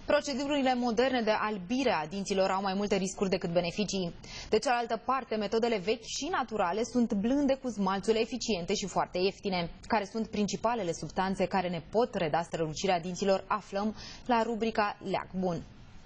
Procedurile moderne de albire a dinților au mai multe riscuri decât beneficii. De cealaltă parte, metodele vechi și naturale sunt blânde cu smalțuri eficiente și foarte ieftine. Care sunt principalele substanțe care ne pot reda strălucirea dinților, aflăm la rubrica Leac Bun.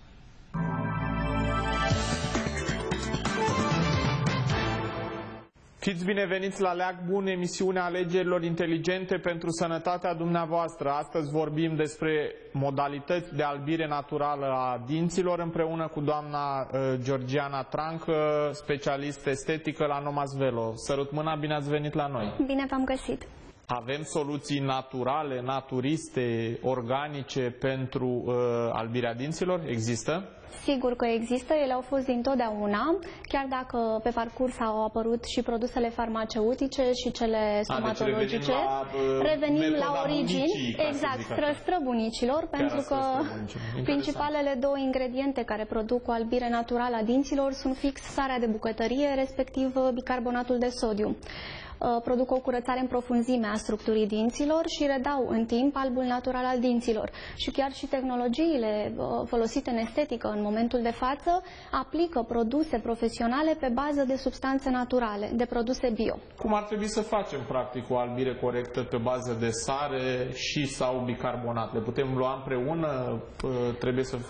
Fiți bineveniți la Leac Bun, emisiunea alegerilor inteligente pentru sănătatea dumneavoastră. Astăzi vorbim despre modalități de albire naturală a dinților împreună cu doamna Georgiana Trancă, specialist estetică la Nomas Velo. Sărut mâna, bine ați venit la noi! Bine v-am găsit! Avem soluții naturale, naturiste, organice pentru albirea dinților? Există? Sigur că există, ele au fost dintotdeauna, chiar dacă pe parcurs au apărut și produsele farmaceutice și cele stomatologice. Revenim la origini, exact, străbunicilor, pentru că principalele două ingrediente care produc o albire naturală a dinților sunt fix sarea de bucătărie, respectiv bicarbonatul de sodiu. Produc o curățare în profunzime a structurii dinților și redau în timp albul natural al dinților. Și chiar și tehnologiile folosite în estetică în momentul de față aplică produse profesionale pe bază de substanțe naturale, de produse bio. Cum ar trebui să facem practic o albire corectă pe bază de sare și sau bicarbonat? Le putem lua împreună? Trebuie să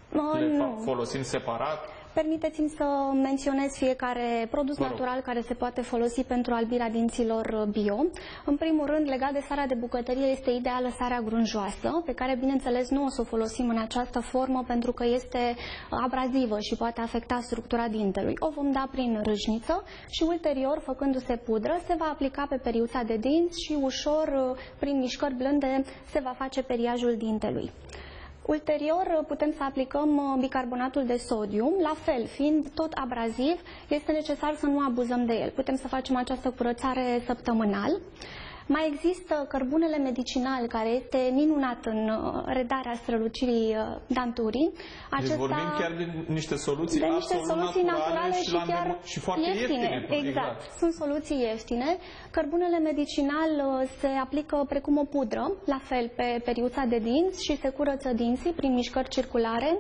le folosim separat? Permiteți-mi să menționez fiecare produs natural care se poate folosi pentru albirea dinților bio. În primul rând, legat de sarea de bucătărie, este ideală sarea grunjoasă, pe care, bineînțeles, nu o să o folosim în această formă pentru că este abrazivă și poate afecta structura dintelui. O vom da prin râșniță și ulterior, făcându-se pudră, se va aplica pe periuța de dinți și ușor, prin mișcări blânde, se va face periajul dintelui. Ulterior putem să aplicăm bicarbonatul de sodiu, la fel, fiind tot abraziv, este necesar să nu abuzăm de el. Putem să facem această curățare săptămânal. Mai există cărbunele medicinal, care este minunat în redarea strălucirii danturii. Deci vorbim chiar de niște soluții naturale și foarte ieftine. Exact, sunt soluții ieftine. Cărbunele medicinal se aplică precum o pudră, la fel pe periuța de dinți și se curăță dinții prin mișcări circulare.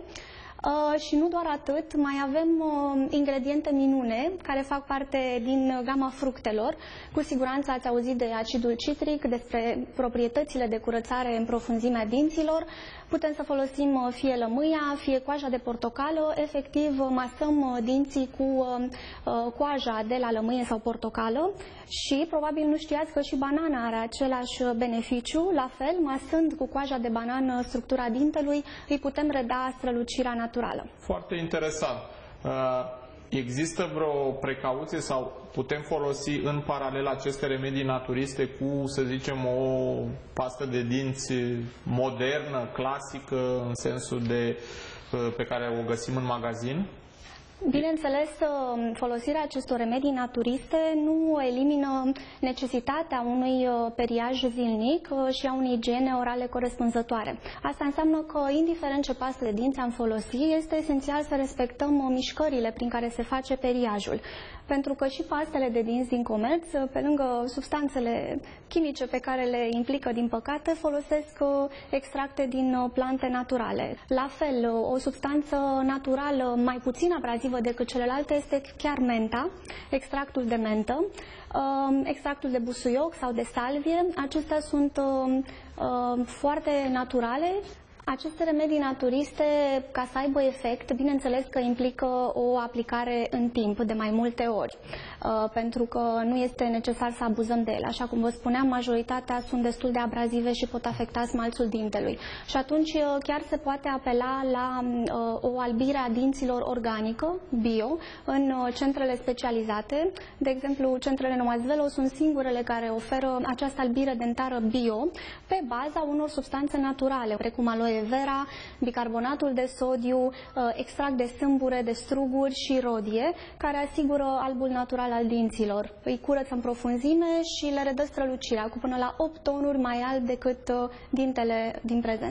Și nu doar atât, mai avem ingrediente minune care fac parte din gama fructelor. Cu siguranță ați auzit de acidul citric, despre proprietățile de curățare în profunzimea dinților. Putem să folosim fie lămâia, fie coaja de portocală. Efectiv, masăm dinții cu coaja de la lămâie sau portocală. Și probabil nu știați că și banana are același beneficiu. La fel, masând cu coaja de banană structura dintelui, îi putem reda strălucirea naturală. Foarte interesant. Există vreo precauție sau putem folosi în paralel aceste remedii naturiste cu, să zicem, o pastă de dinți modernă, clasică, în sensul pe care o găsim în magazin? Bineînțeles, folosirea acestor remedii naturiste nu elimină necesitatea unui periaj zilnic și a unei igiene orale corespunzătoare. Asta înseamnă că, indiferent ce pastă de dinți am folosit, este esențial să respectăm mișcările prin care se face periajul. Pentru că și pastele de dinți din comerț, pe lângă substanțele chimice pe care le implică, din păcate, folosesc extracte din plante naturale. La fel, o substanță naturală mai puțin abrazivă decât celelalte este chiar menta, extractul de mentă, extractul de busuioc sau de salvie. Acestea sunt foarte naturale. Aceste remedii naturiste, ca să aibă efect, bineînțeles că implică o aplicare în timp, de mai multe ori, pentru că nu este necesar să abuzăm de ele. Așa cum vă spuneam, majoritatea sunt destul de abrazive și pot afecta smalțul dintelui. Și atunci chiar se poate apela la o albire a dinților organică, bio, în centrele specializate. De exemplu, centrele Nomas Velo sunt singurele care oferă această albire dentară bio pe baza unor substanțe naturale, precum aloe vera, bicarbonatul de sodiu, extract de sâmbure, de struguri și rodie, care asigură albul natural al dinților. Îi curăță în profunzime și le redă strălucirea, cu până la 8 tonuri mai alb decât dintele din prezent.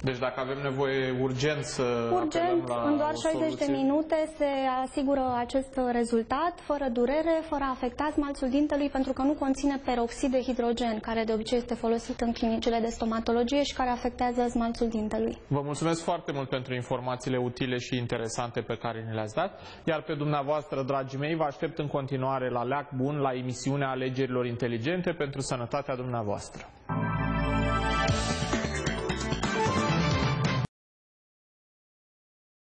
Deci dacă avem nevoie urgent să apelăm la în doar o 60 de soluție... minute se asigură acest rezultat, fără durere, fără a afecta smalțul dintelui, pentru că nu conține peroxid de hidrogen, care de obicei este folosit în clinicile de stomatologie și care afectează smalțul dintelui. Vă mulțumesc foarte mult pentru informațiile utile și interesante pe care ni le-ați dat, iar pe dumneavoastră, dragii mei, vă aștept în continuare la Leac Bun, la emisiunea Alegerilor Inteligente pentru sănătatea dumneavoastră.